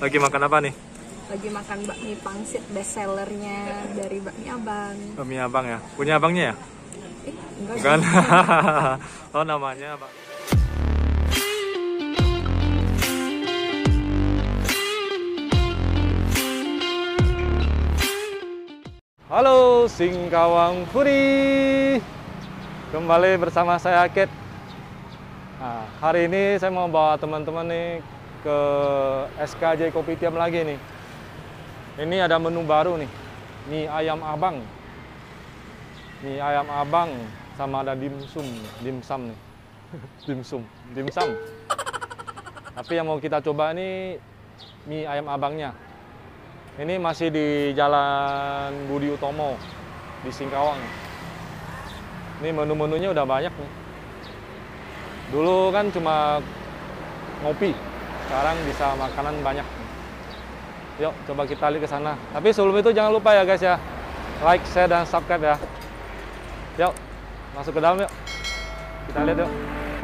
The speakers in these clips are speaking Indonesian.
Lagi makan apa nih? Lagi makan bakmi pangsit best sellernya dari Bakmi Abang. Bakmi Abang ya? Punya abangnya ya? Enggak. Bukan? Oh, namanya Abang. Halo Singkawang Foodie, kembali bersama saya Akid. Nah, hari ini saya mau bawa teman-teman nih ke SKJ Kopitiam lagi nih. Ini ada menu baru nih, mie ayam abang. Mie ayam abang sama ada dimsum nih. dimsum. Tapi yang mau kita coba ini mie ayam abangnya. Ini masih di Jalan Budi Utomo di Singkawang. Ini menu-menunya udah banyak nih. Dulu kan cuma ngopi, sekarang bisa makanan banyak. Yuk, coba kita lihat ke sana. Tapi sebelum itu jangan lupa ya guys ya, like, share, dan subscribe ya. Yuk, masuk ke dalam yuk. Kita lihat yuk.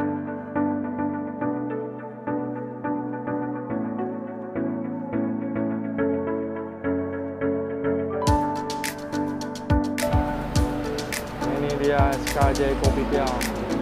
Ini dia SKJ Kopitiam.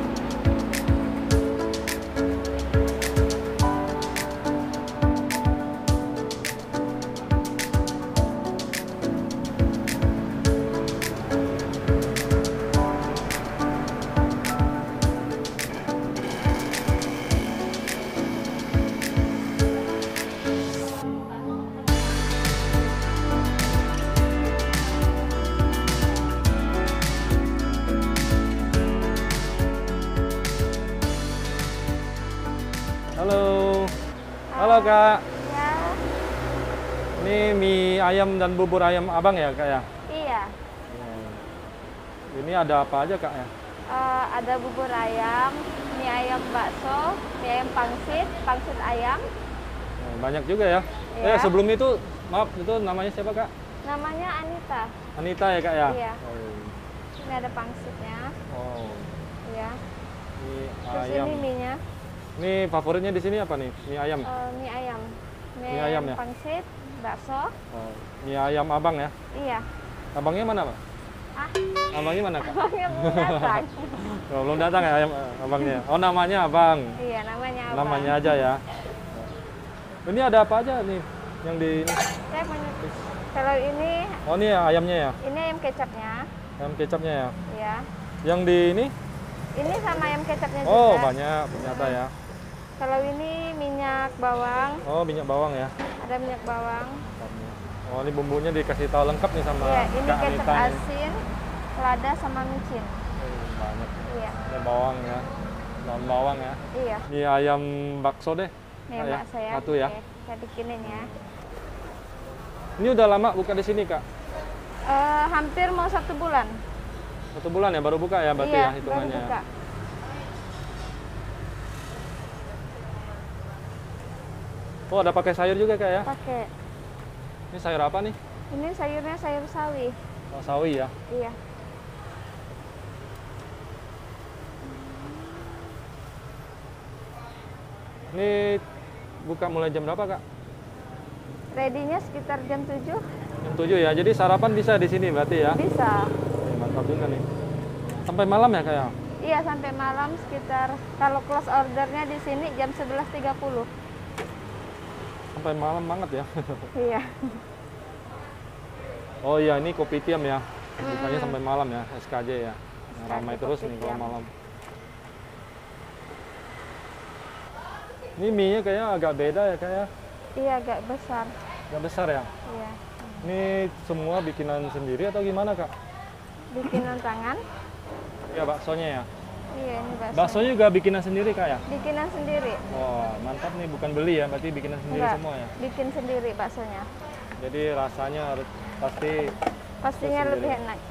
Halo Kak. Ya. Ini mie ayam dan bubur ayam abang ya Kak ya? Iya. Ini ada apa aja Kak ya? Ada bubur ayam, mie ayam bakso, mie ayam pangsit, pangsit ayam. Banyak juga ya? Iya. Sebelum itu, maaf, itu namanya siapa Kak? Namanya Anita. Anita ya Kak ya? Iya. Oh. Ini ada pangsitnya. Oh. Iya. Mie Terus ayam. ini mie-nya. Ini favoritnya di sini apa nih? Mie ayam? Mie ayam. Mie ayam ya? Pangsit, bakso. Oh. Mie ayam abang ya? Iya. Abangnya mana Pak? Abangnya mana Kak? Abangnya belum datang. Oh, belum datang ya ayam abangnya? Oh, namanya abang? Iya, namanya abang. Namanya aja ya? Ini ada apa aja nih yang di ini? Saya punya. Kalau ini. Oh, ini ya, ayamnya ya? Ini ayam kecapnya. Ayam kecapnya ya? Iya. Yang di ini? Ini sama ayam kecapnya juga. Oh, banyak ternyata ya. Kalau ini minyak bawang. Oh, minyak bawang ya? Ada minyak bawang. Oh, ini bumbunya dikasih tahu lengkap nih sama Iya, ini Kak kecap Anita nih. asin, lada sama micin. Banyak. Iya. Ini bawang ya, daun bawang ya. Iya. Ini ayam bakso deh. Nih Kak, Mbak saya. Satu ya. Oke, saya bikinin ya. Ini udah lama buka di sini Kak? Hampir mau 1 bulan. 1 bulan ya baru buka ya berarti Iya, ya hitungannya. baru buka. Oh, ada pakai sayur juga Kak ya? Pakai. Ini sayur apa nih? Ini sayurnya sayur sawi. Oh, sawi ya. Iya. Ini buka mulai jam berapa Kak? Ready-nya sekitar jam 7. Jam 7 ya. Jadi sarapan bisa di sini berarti ya? Bisa. Mantap juga nih. Sampai malam ya Kak ya? Iya, sampai malam sekitar, kalau close ordernya di sini jam 11.30. Sampai malam banget ya. Iya. Oh iya, ini Kopitiam ya. Bukanya sampai malam ya, SKJ ya. SKJ Ramai terus nih kalau Kopitiam. malam. Ini mie-nya kayaknya agak beda ya Kak ya? Iya, agak besar. Agak besar ya? Iya. Ini semua bikinan sendiri atau gimana Kak? Bikinan tangan. Ya baksonya ya? Iya, ini bakso. Baksonya juga bikinan sendiri Kak ya? Bikinan sendiri. Wah, mantap nih, bukan beli ya, berarti bikinan sendiri Enggak, semua ya? bikin sendiri baksonya. Jadi rasanya harus pasti Pastinya sendiri. lebih enak.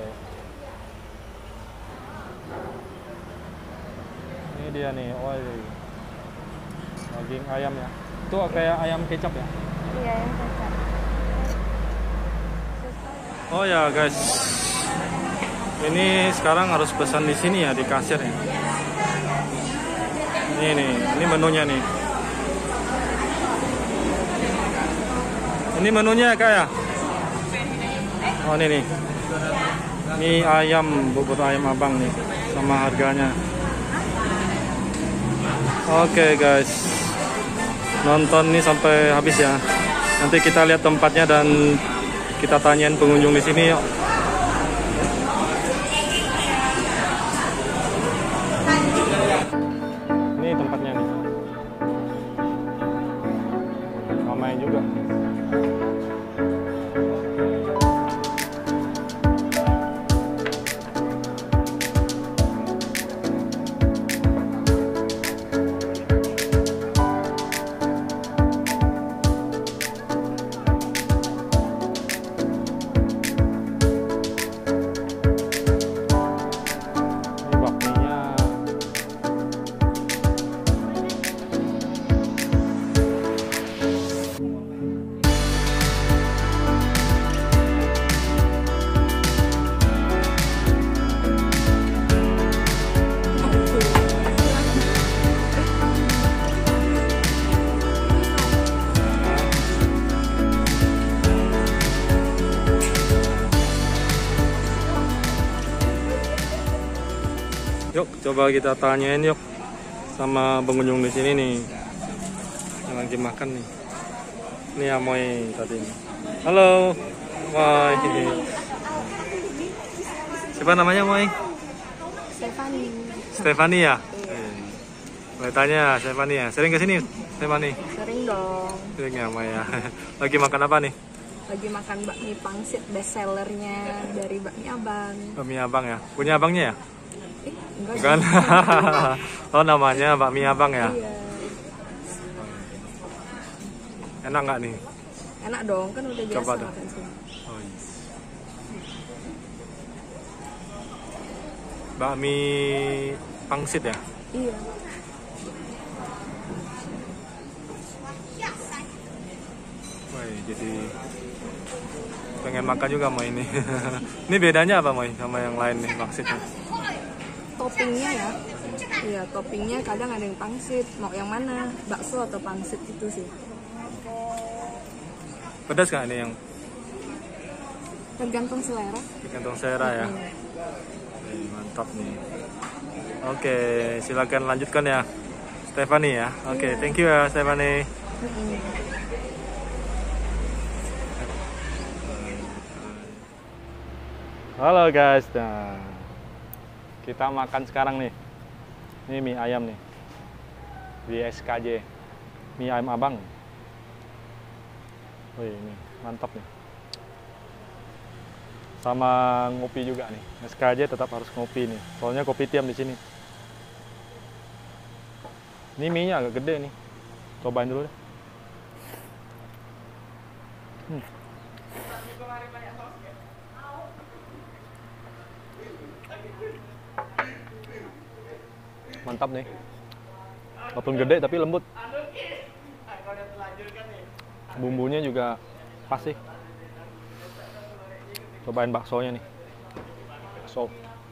Ini dia nih, oh daging ayam ya. Itu kayak ayam kecap ya? Iya, yang kecap. Oh ya guys, ini sekarang harus pesan di sini ya, di kasir ya. Ini menunya nih. Ini menunya kak ya? Oh ini nih. Mie ayam, bubur ayam abang nih. Sama harganya. Oke guys. Nonton nih sampai habis ya. Nanti kita lihat tempatnya dan kita tanyain pengunjung di sini yuk. Ini tempatnya nih. Ramai juga. Yuk, coba kita tanyain yuk sama pengunjung di sini nih yang lagi makan nih. Ini Amoy tadi. Halo, Moy. Siapa namanya Moy? Stefani. Stefani ya. Boleh tanya Stefani ya. Sering kesini Stefani? Sering dong. Sering ya Moy ya. Lagi makan apa nih? Lagi makan bakmi pangsit best sellernya dari Bakmi Abang. Bakmi Abang ya. Punya abangnya ya? Enggak Bukan. sih. Oh namanya Bakmi Abang ya. Iya. Enak nggak nih? Enak dong, kan udah biasa Coba dong. makan sini. Oh, iya. Bakmi pangsit ya? Iya. Wah, jadi pengen makan juga Moy ini. Ini bedanya apa Moy sama yang lain nih pangsitnya? Toppingnya ya. Iya, toppingnya kadang ada yang pangsit. Mau yang mana? Bakso atau pangsit itu sih. Pedas nggak ini yang Tergantung selera. kantong selera ya? Mantap nih. Oke, silakan lanjutkan ya, Stefani ya. Oke, thank you ya Stefani. Halo guys, nah kita makan sekarang nih. Ini mie ayam nih di SKJ, mie ayam abang. Wih, ini mantap nih. Sama ngopi juga nih. SKJ tetap harus ngopi nih. Soalnya kopi tiam di sini. Ini mie-nya agak gede nih. Cobain dulu deh. Mantap nih. Walaupun gede tapi lembut. Bumbunya juga pas sih. Cobain baksonya nih. Bakso.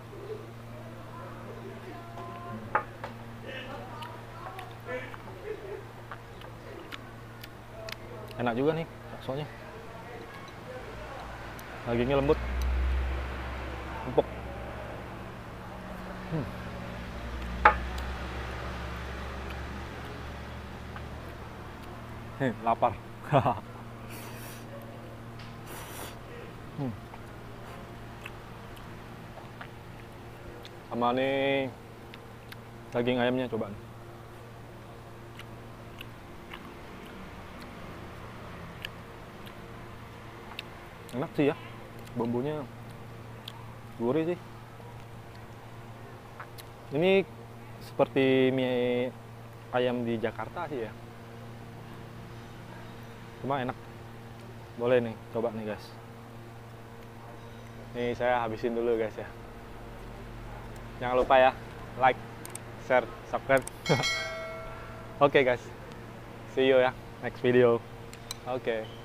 Enak juga nih baksonya. Dagingnya lembut. Empuk. Lapar. Sama nih daging ayamnya coba nih. Enak sih ya, bumbunya gurih sih. Ini seperti mie ayam di Jakarta sih ya. Cuma enak. Boleh nih, coba nih guys. Nih saya habisin dulu guys ya. Jangan lupa ya, like, share, subscribe. Oke guys, see you ya next video. Oke.